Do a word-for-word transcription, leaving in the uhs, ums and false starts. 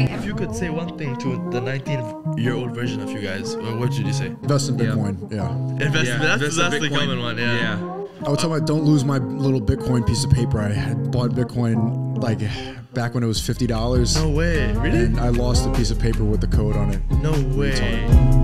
Right. If you could say one thing to the nineteen-year-old version of you guys, what would you say? Invest in Bitcoin. Yeah. yeah. Invest. Yeah, that's invest that's in the Bitcoin. common one. Yeah. Yeah. I would tell my don't lose my little Bitcoin piece of paper. I had bought Bitcoin like back when it was fifty dollars. No way. Really? And I lost a piece of paper with the code on it. No way.